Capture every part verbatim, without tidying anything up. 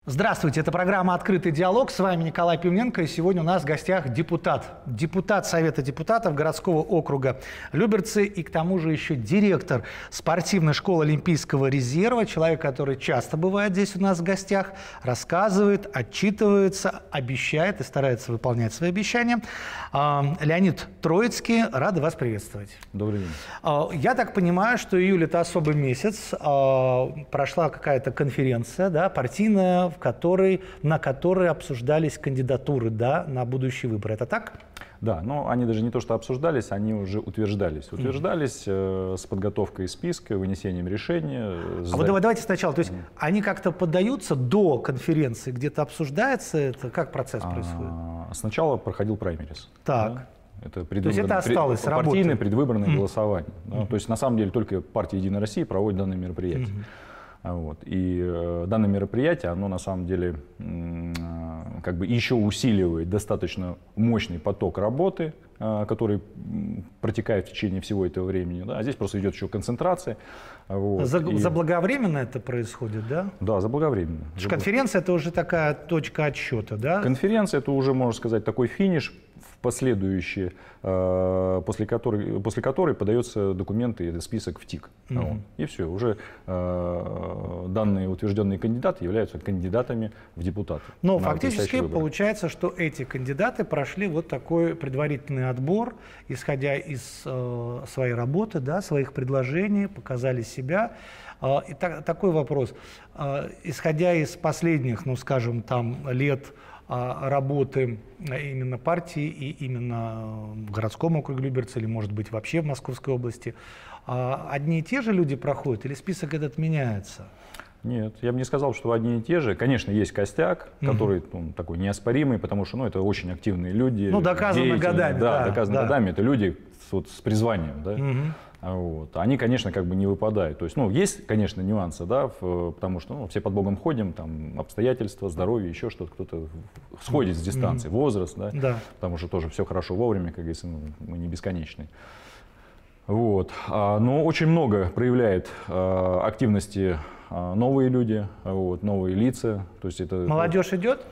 Здравствуйте, это программа «Открытый диалог». С вами Николай Пивненко, и сегодня у нас в гостях депутат. Депутат Совета депутатов городского округа Люберцы и к тому же еще директор спортивной школы Олимпийского резерва, человек, который часто бывает здесь у нас в гостях, рассказывает, отчитывается, обещает и старается выполнять свои обещания. Леонид Троицкий, рада вас приветствовать. Добрый день. Я так понимаю, что июль – это особый месяц. Прошла какая-то конференция, да, партийная, в которой, на которой обсуждались кандидатуры, да, на будущие выборы. Это так? Да, но они даже не то что обсуждались, они уже утверждались. Утверждались mm-hmm. э, с подготовкой списка, вынесением решения. А сда... вот давайте сначала. То есть mm-hmm. они как-то поддаются до конференции, где-то обсуждается это? Как процесс а, происходит? Сначала проходил праймерис. Так. Да? Это, предвыбор... То есть это осталось пред... партийное предвыборное mm-hmm. голосование. Да? Mm-hmm. То есть на самом деле только партия «Единая Россия» проводит данное мероприятие. Mm-hmm. Вот. И э, данное мероприятие, оно на самом деле э, как бы еще усиливает достаточно мощный поток работы, э, который протекает в течение всего этого времени. Да? А здесь просто идет еще концентрация. Вот. За, И... Заблаговременно это происходит, да? Да, заблаговременно. Конференция – это уже такая точка отсчета, да? Конференция – это уже, можно сказать, такой финиш, последующие, э, после, которой, после которой подаются документы и список в ТИК. Mm-hmm. Вот. И все, уже э, данные утвержденные кандидаты являются кандидатами в депутаты. Но фактически получается, что эти кандидаты прошли вот такой предварительный отбор, исходя из э, своей работы, да, своих предложений, показали себя. Э, и та, такой вопрос. Э, исходя из последних, ну скажем, там, лет работы именно партии и именно в городском округе Люберцы или, может быть, вообще в Московской области, одни и те же люди проходят или список этот меняется? Нет, я бы не сказал, что одни и те же. Конечно, есть костяк, угу. который ну, такой неоспоримый, потому что ну, это очень активные люди. Ну, доказано годами. Да, да доказано да. годами. Это люди вот, с призванием. Да? Угу. Вот. Они, конечно, как бы не выпадают. То есть, ну, есть, конечно, нюансы, да, в, потому что ну, все под Богом ходим, там, обстоятельства, здоровье, еще что-то, кто-то сходит с дистанции, mm-hmm. возраст, да, да, потому что тоже все хорошо вовремя, как говорится, ну, мы не бесконечны. Вот. А, но очень много проявляет а, активности а, новые люди, вот, новые лица. То есть это, молодежь вот, идет?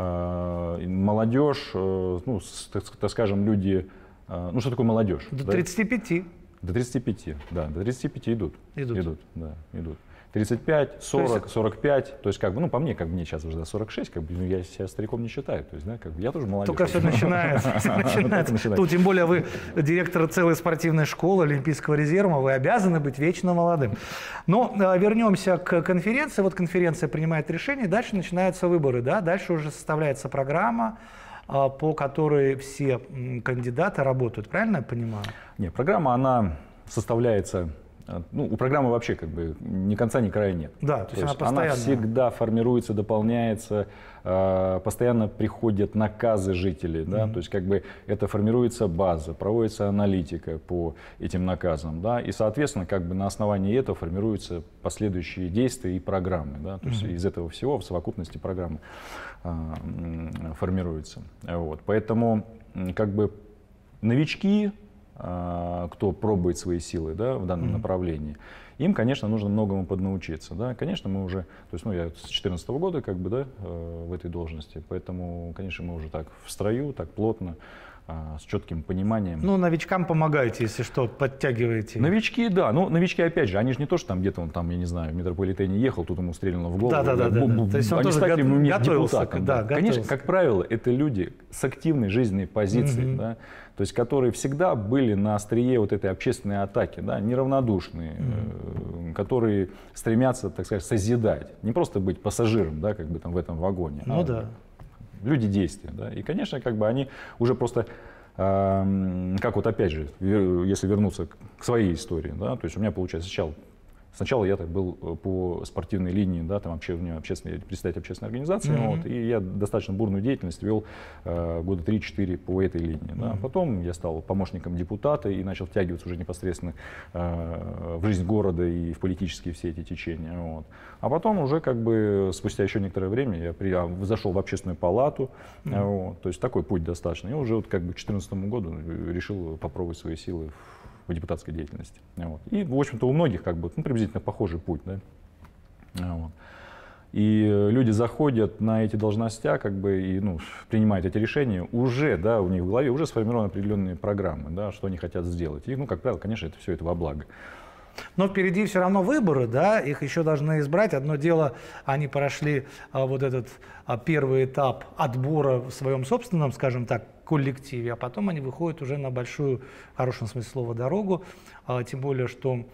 А, молодежь, ну, так, так скажем, люди, а, ну, что такое молодежь? До тридцати пяти. До тридцати пяти, да, до тридцати пяти идут. Идут. Идут, да, идут. тридцать пять, сорок, сорок пять, то есть как бы, ну, по мне, как бы мне сейчас уже сорок шесть, как бы, ну, я себя стариком не считаю, то есть, да, как бы, я тоже молодежь. Только все начинается. Тут, тем более, вы директор целой спортивной школы Олимпийского резерва, вы обязаны быть вечно молодым. Но вернемся к конференции. Вот конференция принимает решение, дальше начинаются выборы, да, дальше уже составляется программа, по которой все кандидаты работают, правильно я понимаю? Нет, программа, она составляется, ну, у программы вообще как бы ни конца, ни края нет. Да, то, то есть она постоянно. Она всегда формируется, дополняется, постоянно приходят наказы жителей, да, mm-hmm. то есть как бы это формируется база, проводится аналитика по этим наказам, да, и, соответственно, как бы на основании этого формируются последующие действия и программы, да, то есть mm-hmm. из этого всего в совокупности программы а, формируются. Вот. Поэтому как бы новички, а, кто пробует свои силы, да, в данном mm-hmm. направлении, им, конечно, нужно многому поднаучиться. Да. Конечно, мы уже, то есть, ну, я с две тысячи четырнадцатого года как бы, да, в этой должности, поэтому, конечно, мы уже так в строю, так плотно, с четким пониманием. Ну, новичкам помогаете, если что, подтягиваете. Новички, да. Ну, новички, опять же, они же не то, что там где-то он там, я не знаю, в метрополитене ехал, тут ему стрельнуло в голову. Да, да, да. да, да. То есть он они тоже стали го- готовился. Депутатом, Да, да. Конечно, как правило, это люди с активной жизненной позицией, mm-hmm. да, то есть которые всегда были на острие вот этой общественной атаки, да, неравнодушные, mm-hmm. э, которые стремятся, так сказать, созидать, не просто быть пассажиром, да, как бы там в этом вагоне. Ну а да. Люди действия, да. И, конечно, как бы они уже просто э, как вот опять же, если вернуться к своей истории, да, то есть у меня получается сначала Сначала я так был по спортивной линии, да, там общественный, председатель общественной организации, mm-hmm. вот, и я достаточно бурную деятельность вел э, года три-четыре по этой линии. Да. Mm-hmm. Потом я стал помощником депутата и начал втягиваться уже непосредственно э, в жизнь города и в политические все эти течения. Вот. А потом уже как бы спустя еще некоторое время я при, зашел в общественную палату, mm-hmm. вот, то есть такой путь достаточно. И уже вот как бы к две тысячи четырнадцатому году решил попробовать свои силы в депутатской деятельности. Вот. И, в общем-то, у многих как бы, ну, приблизительно похожий путь. Да? Вот. И люди заходят на эти должности, как бы, и ну, принимают эти решения, уже, да, у них в голове уже сформированы определенные программы, да, что они хотят сделать. И, ну, как правило, конечно, это все это во благо. Но впереди все равно выборы, да, их еще должны избрать. Одно дело, они прошли а, вот этот а, первый этап отбора в своем собственном, скажем так, коллективе, а потом они выходят уже на большую, в хорошем смысле слова, дорогу, а, тем более, что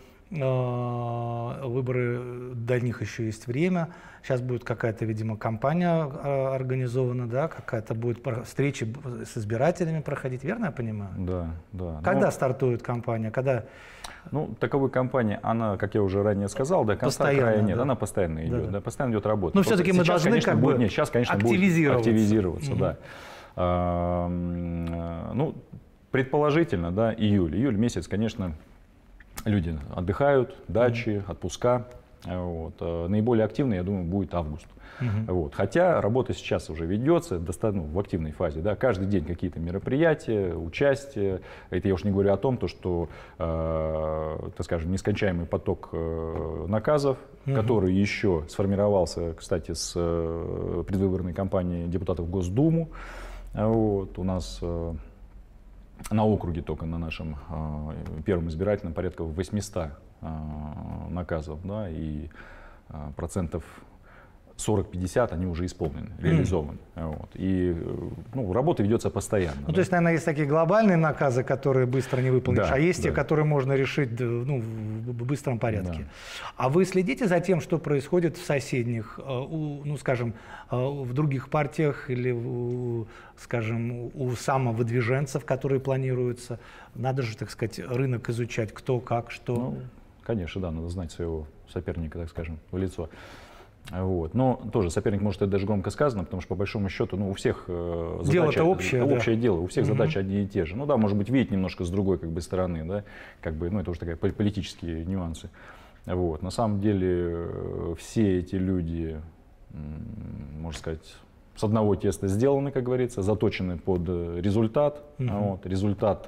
а, выборы, до них еще есть время. Сейчас будет какая-то, видимо, кампания а, организована, да, какая-то будет встреча с избирателями проходить, верно я понимаю? Да, да. Когда Но... стартует кампания, когда... Ну, таковой кампании, она, как я уже ранее сказал, до конца края нет, да. Она постоянно идет, да. Да, постоянно идет работа. Но все-таки мы должны, конечно, как будет, бы, нет, сейчас, конечно, активизироваться. Будет активизироваться, угу. да. А, ну, предположительно, да, июль. Июль месяц, конечно, люди отдыхают, дачи, угу. отпуска. Вот. Наиболее активно, я думаю, будет август. Угу. Вот. Хотя работа сейчас уже ведется достаточно, ну, в активной фазе. Да. Каждый день какие-то мероприятия, участие. Это я уж не говорю о том, то, что э, так скажем, нескончаемый поток э, наказов, угу. который еще сформировался, кстати, с э, предвыборной кампании депутатов в Госдуму. Вот. У нас э, на округе только на нашем э, первом избирательном порядка восемьсот э, наказов, да, и э, процентов сорок-пятьдесят они уже исполнены, реализованы. Mm. Вот. И ну, работа ведется постоянно. Ну, да. То есть, наверное, есть такие глобальные наказы, которые быстро не выполнишь, да, а есть да. те, которые можно решить, ну, в быстром порядке. Да. А вы следите за тем, что происходит в соседних, ну, скажем, в других партиях или, скажем, у самовыдвиженцев, которые планируются? Надо же, так сказать, рынок изучать, кто, как, что. Ну, конечно, да, надо знать своего соперника, так скажем, в лицо. Вот. Но тоже соперник, может, это даже громко сказано, потому что по большому счету, ну, у всех э, задачи, дело-то общее, общее да. дело, у всех угу. задачи одни и те же. Ну да, может быть, видеть немножко с другой как бы стороны, да, как бы, ну, это уже такие политические нюансы. Вот. На самом деле все эти люди, можно сказать, с одного теста сделаны, как говорится, заточены под результат. Угу. Вот. Результат,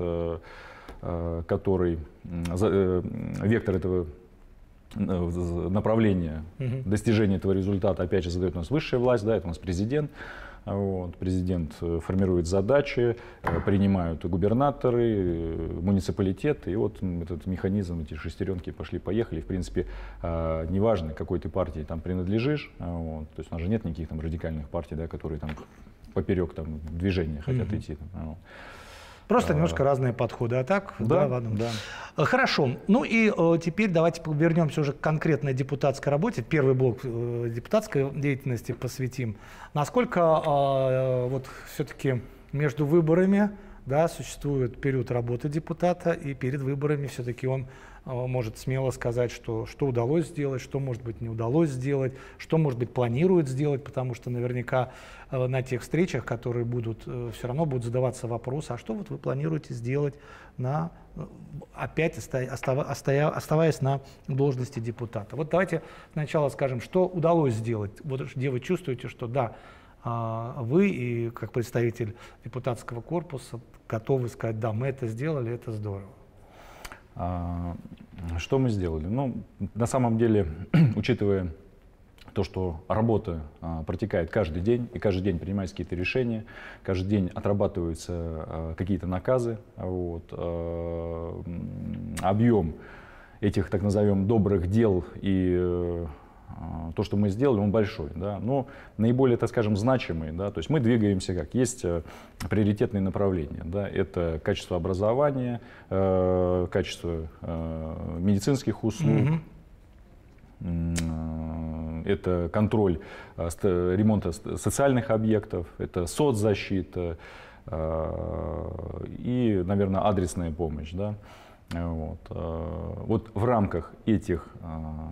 который, вектор этого направление угу. достижения этого результата, опять же, задает у нас высшая власть, да, это у нас президент. Вот. Президент формирует задачи, принимают губернаторы, муниципалитеты, и вот этот механизм, эти шестеренки пошли-поехали. В принципе, неважно, какой ты партии там принадлежишь, вот. То есть у нас же нет никаких там радикальных партий, да, которые там поперек там движения хотят угу. идти. Там, вот. Просто немножко разные подходы, а так? Да, да, да. Хорошо. Ну и э, теперь давайте вернемся уже к конкретной депутатской работе. Первый блок э, депутатской деятельности посвятим. Насколько э, вот все-таки между выборами, да, существует период работы депутата, и перед выборами все-таки он э, может смело сказать, что, что удалось сделать, что, может быть, не удалось сделать, что, может быть, планирует сделать, потому что наверняка э, на тех встречах, которые будут, э, все равно будут задаваться вопросы, а что вот вы планируете сделать, на, опять остава, остая, оставаясь на должности депутата. Вот давайте сначала скажем, что удалось сделать, вот где вы чувствуете, что да, вы и как представитель депутатского корпуса готовы сказать, да, мы это сделали, это здорово. А, что мы сделали? Ну, на самом деле, учитывая то, что работа а, протекает каждый день, и каждый день принимаются какие-то решения, каждый день отрабатываются а, какие-то наказы, вот, а, объем этих, так назовем, добрых дел и то, что мы сделали, он большой, да, но наиболее, так скажем, значимый, да, то есть мы двигаемся как, есть приоритетные направления, да, это качество образования, э, качество э, медицинских услуг, mm-hmm. э, это контроль э, ремонта социальных объектов, это соцзащита э, и, наверное, адресная помощь, да, вот, э, вот в рамках этих э,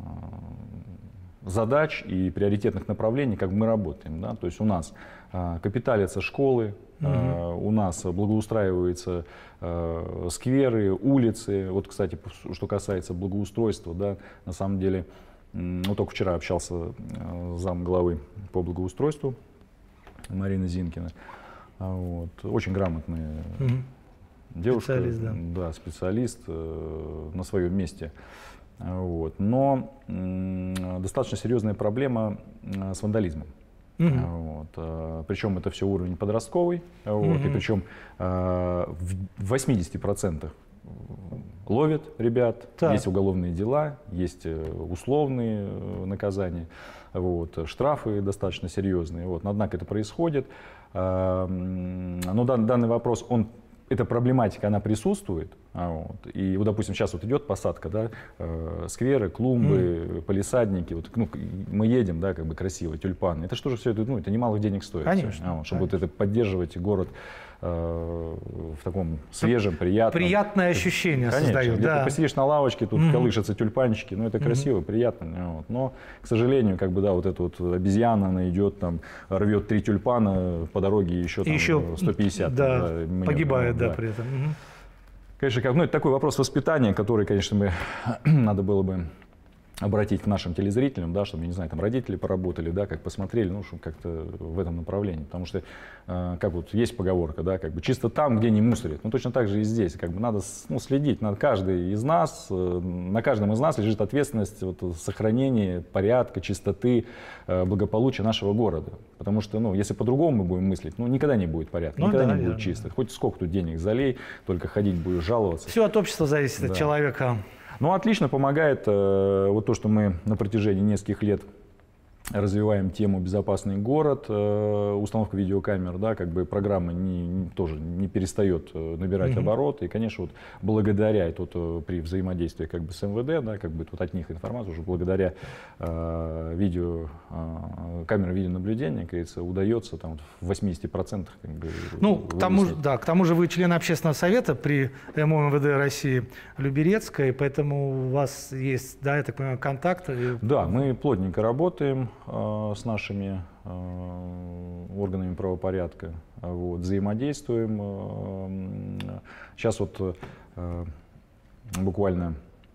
задач и приоритетных направлений, как мы работаем. Да? То есть у нас э, капиталятся школы, э, угу. у нас благоустраиваются э, скверы, улицы. Вот, кстати, что касается благоустройства, да, на самом деле, э, вот только вчера общался э, с замглавы по благоустройству Марина Зинкина. Вот, очень грамотная угу. девушка, специалист, да. Да, специалист э, на своем месте. Вот. Но достаточно серьезная проблема с вандализмом. Mm-hmm. Вот. Причем это все уровень подростковый, вот. Mm-hmm. И причем в восьмидесяти процентах ловят ребят, так. Есть уголовные дела, есть условные наказания, вот. Штрафы достаточно серьезные. Вот. Но, однако это происходит. Но данный вопрос, он, эта проблематика, она присутствует. Вот. И вот, допустим, сейчас вот идет посадка, да, э, скверы, клумбы, mm. палисадники, вот, ну, мы едем, да, как бы красиво, тюльпаны. Это что же все это, ну, это немалых денег стоит. Конечно, вот, чтобы конечно. вот это поддерживать город э, в таком свежем, приятном. Приятное ощущение конечно, создает. Где-то да. посидишь на лавочке, тут mm. колышутся тюльпанчики, ну, это mm-hmm. красиво, приятно. Вот. Но, к сожалению, как бы, да, вот эта вот обезьяна, она идет, там, рвет три тюльпана по дороге, еще, там, еще сто пятьдесят. Да, да, погибает, да, да, при этом. Mm-hmm. Конечно, как, ну, это такой вопрос воспитания, который, конечно, мы, надо было бы обратить к нашим телезрителям, да, чтобы, не знаю, там родители поработали, да, как посмотрели, ну, чтобы как-то в этом направлении. Потому что, э, как вот есть поговорка, да, как бы чисто там, где не мусорят. Ну, точно так же и здесь. Как бы надо, ну, следить. Надо каждый из нас, э, на каждом из нас лежит ответственность вот, сохранения порядка, чистоты, э, благополучия нашего города. Потому что, ну, если по-другому мы будем мыслить, ну, никогда не будет порядка, ну, никогда да, не будет да, чисто. Да. Хоть сколько тут денег залей, только ходить будешь жаловаться. Все от общества зависит, да. От человека. Ну, отлично помогает э, вот то, что мы на протяжении нескольких лет развиваем тему «Безопасный город», э, установка видеокамер, да, как бы программа не, не, тоже не перестает набирать mm-hmm. обороты. И, конечно, вот благодаря, и тут при взаимодействии как бы с эм вэ дэ, да, как бы вот от них информация, уже благодаря э, видео, э, камерам видеонаблюдения, как говорится, удается там, в восьмидесяти процентах как бы, ну, к тому, да, к тому же вы член общественного совета при эм о эм вэ дэ России Люберецкой, поэтому у вас есть, да, я так понимаю, контакты? Да, мы плотненько работаем с нашими э, органами правопорядка, вот, взаимодействуем. Сейчас вот э, буквально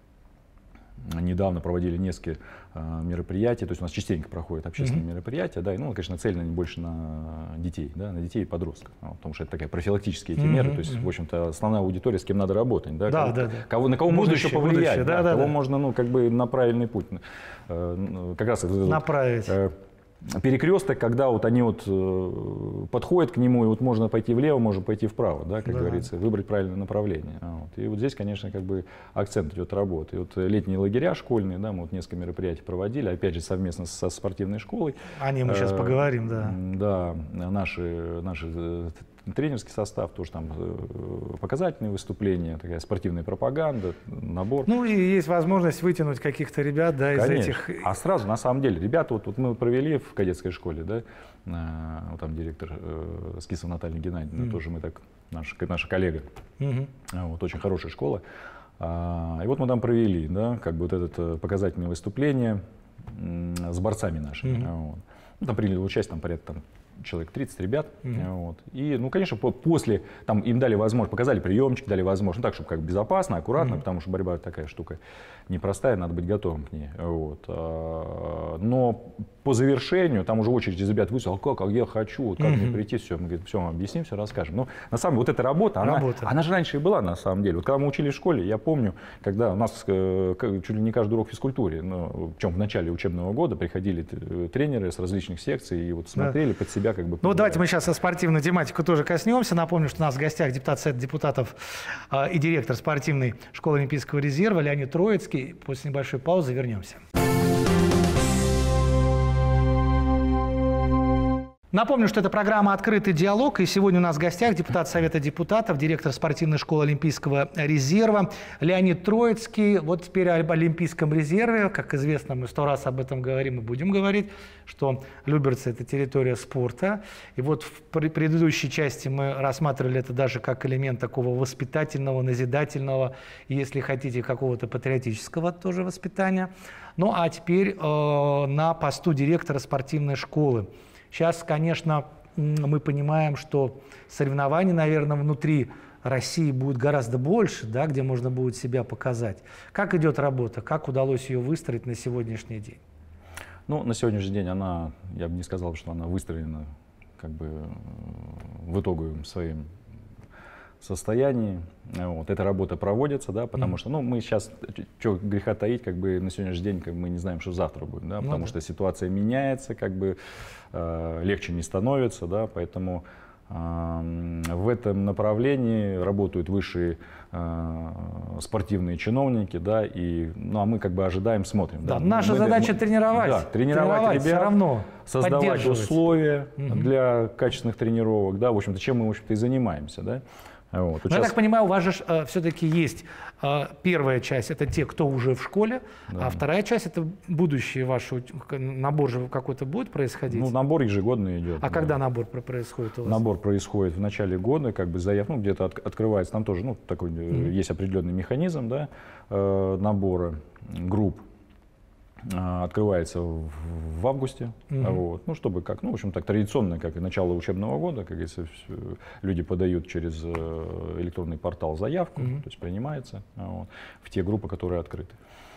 недавно проводили несколько э, мероприятий, то есть у нас частенько проходят общественные mm-hmm. мероприятия, да, и, ну, конечно, цельно они больше на детей, да, на детей и подростков, потому что это такая профилактические эти mm-hmm. меры, то есть, в общем-то, основная аудитория, с кем надо работать, да, да, кого, да, да. Кого, на кого будущее, можно еще повлиять, будущее, да, да, кого да, можно, ну, как бы на правильный путь, э, как раз направить. Э, перекресток, когда вот они вот э, подходят к нему, и вот можно пойти влево, можно пойти вправо, да, как да. говорится, выбрать правильное направление. Вот. И вот здесь, конечно, как бы акцент идет работы. И вот летние лагеря школьные, да, мы вот несколько мероприятий проводили, опять же, совместно со спортивной школой. О ней мы сейчас э, поговорим, да. Да, наши, наши тренерский состав, тоже там показательные выступления, такая спортивная пропаганда, набор. Ну и есть возможность вытянуть каких-то ребят, да, из Конечно. этих. А сразу, на самом деле, ребята, вот, вот мы провели в кадетской школе, да, вот там директор э, Скисова Наталья Геннадьевна, mm. тоже мы так, наш, наша коллега, mm-hmm. вот очень хорошая школа. А, и вот мы там провели, да, как бы вот это показательное выступление м, с борцами нашими. Mm-hmm. Вот. Ну, там приняли участие там, порядка там, человек тридцать ребят. Mm-hmm. Вот. И, ну, конечно, после, там им дали возможность, показали приемчик, дали возможность, ну, так, чтобы как безопасно, аккуратно, mm-hmm. потому что борьба такая штука непростая, надо быть готовым к ней. Вот. Но по завершению, там уже очередь из ребят вышла, а как, а я хочу, вот, как mm-hmm. мне прийти, все, мы говорим, все, мы объясним, все расскажем. Но на самом деле вот эта работа, она, она же раньше и была, на самом деле. Вот когда мы учились в школе, я помню, когда у нас э, чуть ли не каждый урок физкультуре, ну, в чем в начале учебного года приходили тренеры с различных секций и вот смотрели да. под себя как бы. Ну, давайте мы сейчас о спортивной тематике тоже коснемся. Напомню, что у нас в гостях депутат Совета депутатов э, и директор спортивной школы Олимпийского резерва Леонид Троицкий. После небольшой паузы вернемся. Напомню, что это программа «Открытый диалог», и сегодня у нас в гостях депутат Совета депутатов, директор спортивной школы Олимпийского резерва Леонид Троицкий. Вот теперь об Олимпийском резерве. Как известно, мы сто раз об этом говорим и будем говорить, что Люберцы – это территория спорта. И вот в предыдущей части мы рассматривали это даже как элемент такого воспитательного, назидательного, если хотите, какого-то патриотического тоже воспитания. Ну а теперь э, на посту директора спортивной школы. Сейчас, конечно, мы понимаем, что соревнований, наверное, внутри России будет гораздо больше, да, где можно будет себя показать. Как идет работа? Как удалось ее выстроить на сегодняшний день? Ну, на сегодняшний день она, я бы не сказал, что она выстроена как бы в итоговом своем состоянии. Вот. Эта работа проводится, да, потому mm-hmm. что, ну, мы сейчас, что греха таить, как бы на сегодняшний день как бы, мы не знаем, что завтра будет, да, потому mm-hmm. что ситуация меняется, как бы э, легче не становится, да, поэтому э, в этом направлении работают высшие э, спортивные чиновники, да, и, ну, а мы как бы ожидаем, смотрим. Да, да. наша мы, задача мы, тренировать, да, тренировать, тренировать ребят, все равно, создавать условия mm-hmm. для качественных тренировок, да, в общем-то, чем мы, в общем-то, и занимаемся, да. Вот. Я сейчас... так понимаю, у вас же э, все-таки есть э, первая часть, это те, кто уже в школе, да. а вторая часть, это будущее ваше, набор же какой-то будет происходить? Ну, набор ежегодно идет. А да. когда набор происходит у вас? Набор происходит в начале года, как бы заявка, ну, где-то от, открывается, там тоже, ну, такой, mm-hmm. есть определенный механизм, да, э, набора групп. Открывается в, в августе, mm-hmm. вот, ну, чтобы как, ну, в общем, так традиционно, как и начало учебного года, как говорится, люди подают через электронный портал заявку, mm-hmm. то есть принимается вот, в те группы, которые открыты.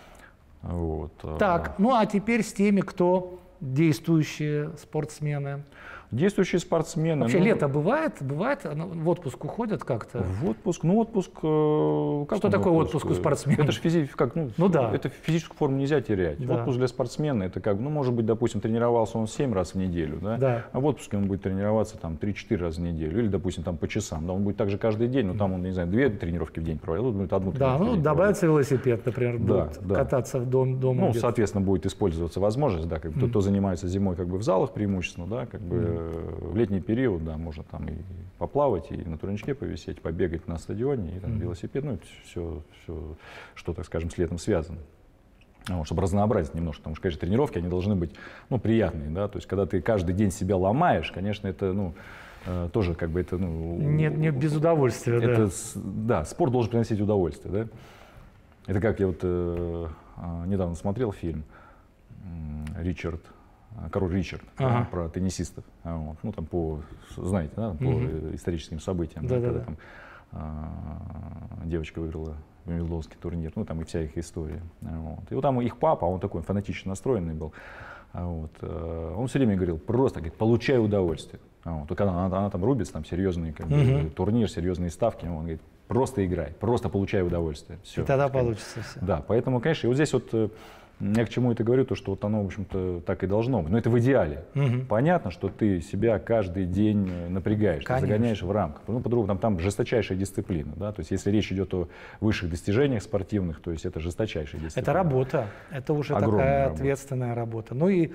Вот. Так, ну а теперь с теми, кто действующие спортсмены. Действующие спортсмены. Вообще ну, лето бывает? Бывает? В отпуск уходят как-то? В отпуск? Ну, отпуск... Как Что такое отпуск? отпуск у спортсмена? Это же физи... как, ну, ну, да. это физическую форму нельзя терять. Да. Отпуск для спортсмена, это как, ну, может быть, допустим, тренировался он семь раз в неделю, да? Да. А в отпуске он будет тренироваться там три-четыре раза в неделю, или, допустим, там по часам. Да, он будет также каждый день, но там он, не знаю, две тренировки в день проводит, он будет одну тренировку. Да, ну, добавится велосипед, например, да, будет да. кататься в дом, дома. Ну, соответственно, будет использоваться возможность, да, как бы, mm. кто занимается зимой как бы в залах преимущественно, да, как бы mm. в летний период, да, можно там и поплавать, и на турничке повисеть, побегать на стадионе, и там mm-hmm. велосипед, ну, это все, все, что, так скажем, с летом связано. Вот, чтобы разнообразить немножко, потому что, конечно, тренировки, они должны быть, ну, приятные, да, то есть, когда ты каждый день себя ломаешь, конечно, это, ну, э, тоже, как бы, это, ну... Нет, не без удовольствия, это, да. Да, спорт должен приносить удовольствие, да. Это как я вот э, недавно смотрел фильм «Ричард», «Король Ричард», ага. да, про теннисистов, вот, ну, там, по, знаете, да, по угу. историческим событиям, да, да, когда да. там а, девочка выиграла Вимблдонский турнир, ну, там и вся их история. Вот. И вот там их папа, он такой фанатично настроенный был, вот, он все время говорил, просто, говорит, получай удовольствие. Вот. Только она, она, она там рубится, там серьезный как бы, угу. турнир, серьезные ставки, он говорит, просто играй, просто получай удовольствие. Все, и тогда получится все. Да, поэтому, конечно, и вот здесь вот я к чему это говорю, то, что вот оно, в общем-то, так и должно быть. Но это в идеале. Угу. Понятно, что ты себя каждый день напрягаешь, ты загоняешь в рамках. Ну, по-другому, там, там жесточайшая дисциплина. Да? То есть, если речь идет о высших достижениях спортивных, то есть это жесточайшая дисциплина. Это работа. Это уже огромная такая работа. Ответственная работа. Ну и,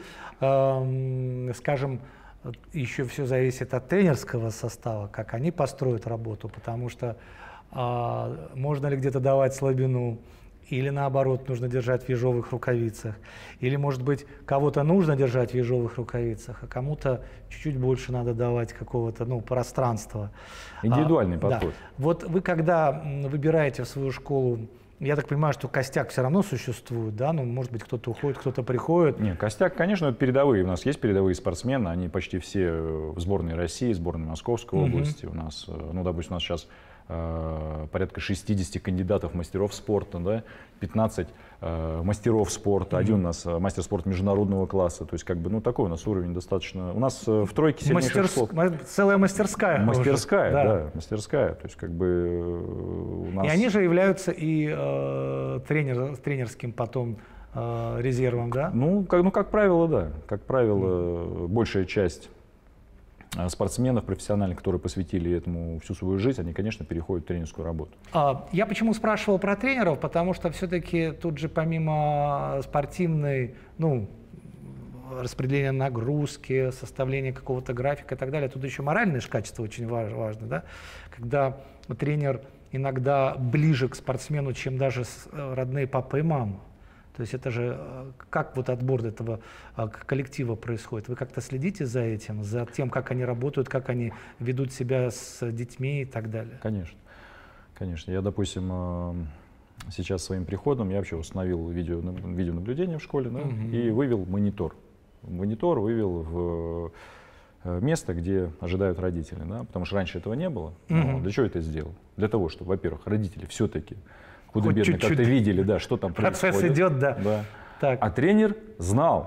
э, скажем, еще все зависит от тренерского состава, как они построят работу, потому что э, можно ли где-то давать слабину, или наоборот, нужно держать в ежовых рукавицах. Или, может быть, кого-то нужно держать в ежовых рукавицах, а кому-то чуть-чуть больше надо давать какого-то, ну, пространства. Индивидуальный а, подход. Да. Вот вы, когда выбираете в свою школу, я так понимаю, что костяк все равно существует, да? Ну, может быть, кто-то уходит, кто-то приходит. Нет, костяк, конечно, это передовые. У нас есть передовые спортсмены, они почти все в сборной России, в сборной Московской угу. области. У нас, ну, допустим, у нас сейчас э, порядка шестидесяти кандидатов мастеров спорта, да? пятнадцать э, мастеров спорта, mm-hmm. один у нас мастер спорта международного класса, то есть как бы, ну, такой у нас уровень достаточно. У нас э, в тройке сильнейших Мастерс... школ. Целая мастерская. Мастерская, да. да, мастерская, то есть как бы э, у нас. И они же являются и э, тренер, тренерским потом э, резервом, да? Ну как, ну, как правило, да, как правило, mm-hmm. большая часть спортсменов профессиональных, которые посвятили этому всю свою жизнь, они, конечно, переходят в тренерскую работу. Я почему спрашивал про тренеров, потому что все-таки тут же помимо спортивной, ну, распределения нагрузки, составления какого-то графика и так далее, тут еще моральное качество очень важно, да? Когда тренер иногда ближе к спортсмену, чем даже родные папа и мама. То есть это же, как вот отбор этого коллектива происходит? Вы как-то следите за этим, за тем, как они работают, как они ведут себя с детьми и так далее? Конечно, конечно. Я, допустим, сейчас своим приходом я вообще установил видео, видеонаблюдение в школе, да, угу. и вывел монитор. Монитор вывел в место, где ожидают родители, да, потому что раньше этого не было. Угу. Но для чего это сделал? Для того, чтобы, во-первых, родители все-таки худо-бедно как-то видели, да, что там процесс происходит. Процесс идет, да. да. Так. А тренер знал,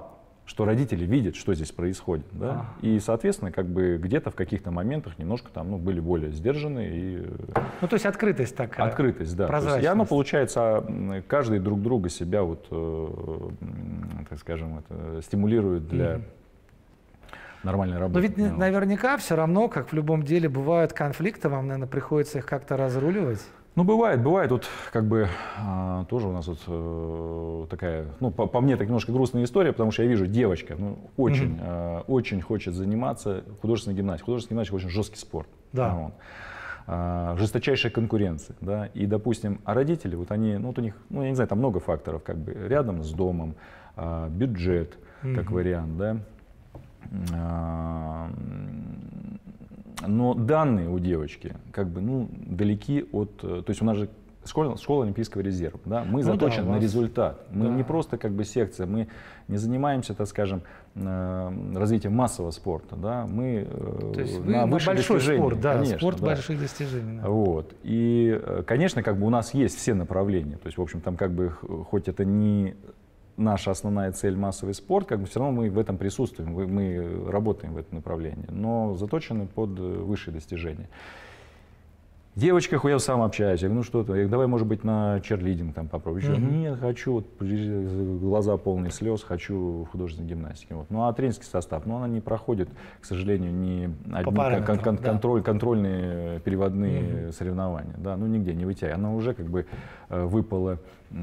что родители видят, что здесь происходит, да, а. и, соответственно, как бы где-то в каких-то моментах немножко там, ну, были более сдержаны и. Ну, то есть открытость такая. Открытость, да. Прозрачность. И оно получается, каждый друг друга себя вот, э, так скажем, это, стимулирует для mm-hmm. нормальной работы. Но ведь ну. наверняка все равно, как в любом деле, бывают конфликты, вам, наверное, приходится их как-то разруливать. Ну, бывает, бывает. Вот как бы а, тоже у нас вот э, такая, ну, по, по мне так немножко грустная история, потому что я вижу, девочка, ну, очень, mm-hmm. э, очень хочет заниматься художественной гимнастикой. Художественная гимнастика очень жесткий спорт. Да. Вот. А, жесточайшая конкуренция, да. И, допустим, а родители, вот они, ну, вот у них, ну, я не знаю, там много факторов, как бы рядом с домом, а, бюджет, mm-hmm. как вариант, да. А, но данные у девочки как бы, ну, далеки от, то есть у нас же школа, школа Олимпийского резерва, да, мы ну заточены да, на результат, мы да. не просто как бы секция, мы не занимаемся, так скажем, развитием массового спорта, да, мы то есть на большой достижения, спорт, да, конечно, спорт да. больших достижений. Да. Вот, и, конечно, как бы у нас есть все направления, то есть, в общем, там как бы, хоть это не наша основная цель массовый спорт, как бы все равно мы в этом присутствуем, мы работаем в этом направлении, но заточены под высшие достижения. Девочка, я сам общаюсь, я говорю, ну что ты, я говорю, давай, может быть, на черлидинг там попробуй. Mm-hmm. Нет, хочу, вот, глаза полные слез, хочу художественной гимнастики. Вот. Ну а тренерский состав, ну она не проходит, к сожалению, ни одни кон- кон- да. контроль, контрольные переводные mm-hmm. соревнования, да, ну нигде не вытягивает. Она уже как бы выпала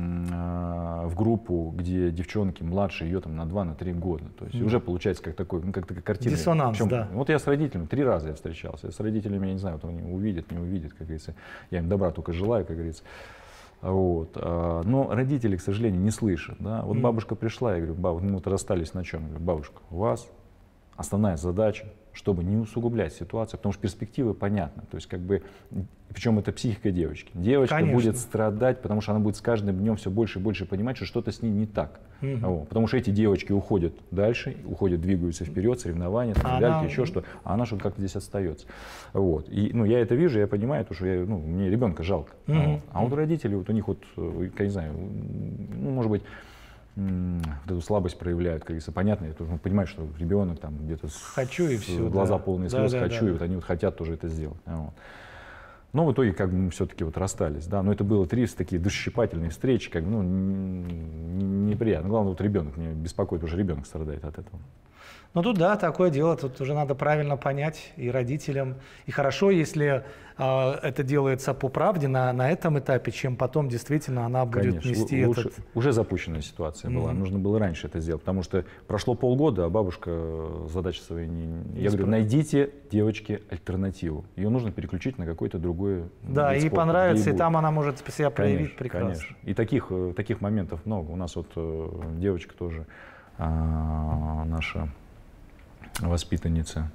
в группу, где девчонки младше ее там на два-три года. То есть mm. уже получается как такой, ну, как такая картина. Диссонанс, Причем, да. Вот я с родителями, три раза я встречался. Я с родителями, я не знаю, вот они увидят, не увидят, как говорится. Я им добра только желаю, как говорится. Вот. Но родители, к сожалению, не слышат. Да? Вот mm. бабушка пришла, я говорю, баб, мы вот расстались на чем? Я говорю, бабушка, у вас основная задача, чтобы не усугублять ситуацию, потому что перспективы понятны. То есть, как бы, причем это психика девочки. Девочка Конечно. будет страдать, потому что она будет с каждым днем все больше и больше понимать, что что-то с ней не так. Угу. Вот. Потому что эти девочки уходят дальше, уходят, двигаются вперед, соревнования, а медальки, она... еще что, а она что-то как-то здесь остается. Вот. И ну, я это вижу, я понимаю, потому что я, ну, мне ребенка жалко. Угу. Вот. А вот у родителей, вот у них вот, я не знаю, ну, может быть, вот эту слабость проявляют, как говорится, понятно, я тоже понимаю, что ребенок там где-то хочу и все, глаза да. полные слез, да, хочу, да, и вот они вот хотят тоже это сделать. Вот. Но в итоге как бы мы все-таки вот расстались, да, но это было три такие душесчипательные встречи, как бы, ну, неприятно. Главное, вот ребенок, мне беспокоит, уже ребенок страдает от этого. Ну тут да, такое дело, тут уже надо правильно понять и родителям. И хорошо, если э, это делается по правде на, на этом этапе, чем потом действительно она будет Конечно. нести Лучше, этот... Уже запущенная ситуация mm-hmm. была, нужно было раньше это сделать, потому что прошло полгода, а бабушка задачи свои не... не Я говорю, найдите девочке альтернативу, ее нужно переключить на какой-то другой Да, ей спорта, понравится, и там она может себя проявить конечно, прекрасно. Конечно. И таких, таких моментов много. У нас вот девочка тоже а, наша... воспитанница.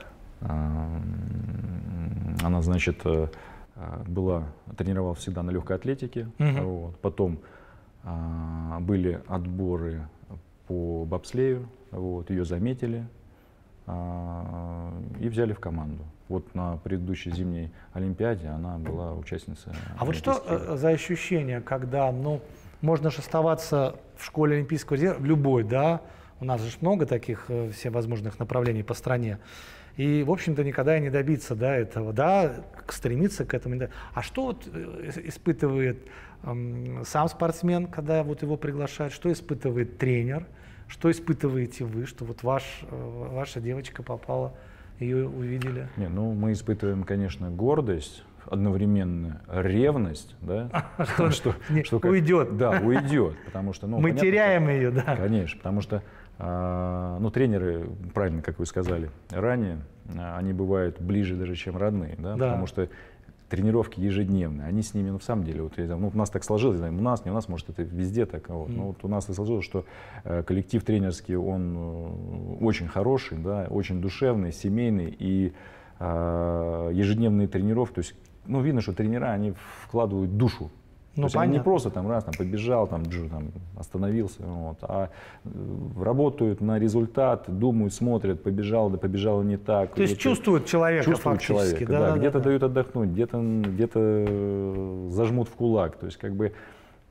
Она, значит, была, тренировалась всегда на легкой атлетике. Uh-huh. Вот. Потом а, были отборы по бобслею, вот, ее заметили а, и взяли в команду. Вот на предыдущей зимней Олимпиаде она была участницей. А вот что игр. За ощущение, когда, ну, можно же оставаться в школе Олимпийского резерва, в любой, да, у нас же много таких всевозможных направлений по стране. И, в общем-то, никогда и не добиться, да, этого, да, стремиться к этому. А что вот испытывает эм, сам спортсмен, когда вот его приглашают, что испытывает тренер, что испытываете вы, что вот ваш, ваша девочка попала, ее увидели? Не, ну, мы испытываем, конечно, гордость, одновременно ревность, да, что, что, что уйдет. Да, уйдет, потому что, ну, мы понятно, теряем что, ее, да. Конечно, потому что, э, ну, тренеры, правильно, как вы сказали ранее, они бывают ближе даже, чем родные, да, да. потому что тренировки ежедневные, они с ними, ну, в самом деле, вот, ну, у нас так сложилось, у нас, не у нас, может, это везде так, вот, mm. но вот у нас так сложилось, что э, коллектив тренерский, он э, очень хороший, да, очень душевный, семейный, и э, ежедневные тренировки, то есть, ну, видно, что тренера, они вкладывают душу. Ну, то есть они не просто там раз там побежал, там, джу, там остановился, вот, а работают на результат, думают, смотрят, побежал, да побежал не так. То есть чувствуют человека чувствуют фактически. Человека, да, да, да, где-то да. дают отдохнуть, где-то где-то зажмут в кулак. То есть как бы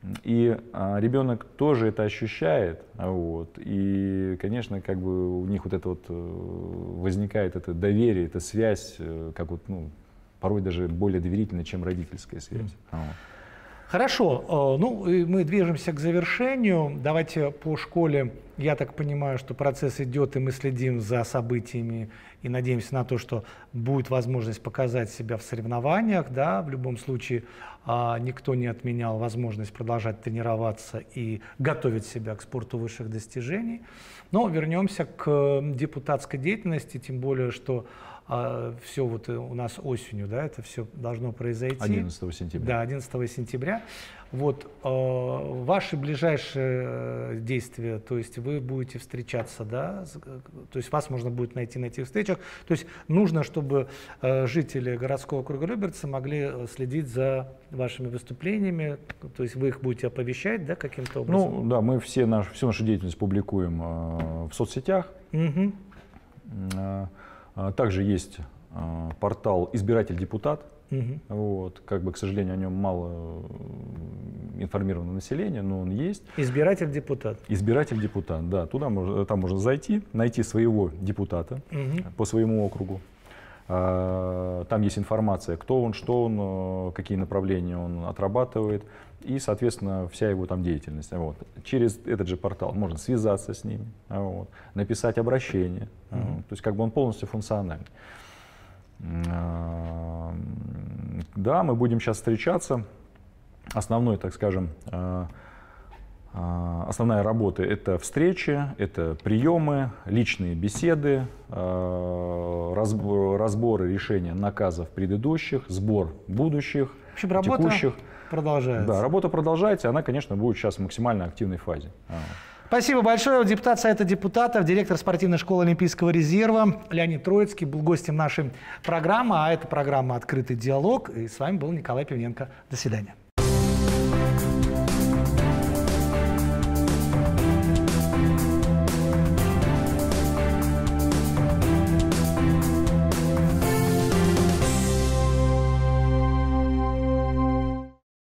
И а, ребенок тоже это ощущает, вот, и, конечно, как бы у них вот это вот возникает это доверие, эта связь, как вот, ну, порой даже более доверительная, чем родительская связь. Mm. Вот. Хорошо, ну мы движемся к завершению. Давайте по школе, я так понимаю, что процесс идет, и мы следим за событиями и надеемся на то, что будет возможность показать себя в соревнованиях. Да? В любом случае никто не отменял возможность продолжать тренироваться и готовить себя к спорту высших достижений. Но вернемся к депутатской деятельности, тем более, что А, все вот у нас осенью, да, это все должно произойти. одиннадцатого сентября. Да, одиннадцатого сентября. Вот э, ваши ближайшие действия, то есть вы будете встречаться, да, то есть вас можно будет найти на этих встречах. То есть нужно, чтобы э, жители городского округа Люберцы могли следить за вашими выступлениями, то есть вы их будете оповещать, да, каким-то образом? Ну, да, мы все наш, всю нашу деятельность публикуем э, в соцсетях. Угу. Э, Также есть э, портал «Избиратель-депутат». Угу. Вот, как бы, к сожалению, о нем мало информировано население, но он есть. «Избиратель-депутат». «Избиратель-депутат», да. Туда можно, там можно зайти, найти своего депутата угу. по своему округу. Там есть информация, кто он, что он, какие направления он отрабатывает и, соответственно, вся его там деятельность. Вот. Через этот же портал можно связаться с ними, вот, написать обращение. Mm-hmm. Вот. То есть как бы он полностью функциональный. Да, мы будем сейчас встречаться. Основной, так скажем, основная работа — это встречи, это приемы, личные беседы, разборы решения наказов предыдущих, сбор будущих, в общем, работа текущих. Продолжается. Да, работа продолжается, она, конечно, будет сейчас в максимально активной фазе. Спасибо большое. Депутат Совета депутатов, директор спортивной школы Олимпийского резерва Леонид Троицкий был гостем нашей программы, а это программа «Открытый диалог». И с вами был Николай Пивненко. До свидания.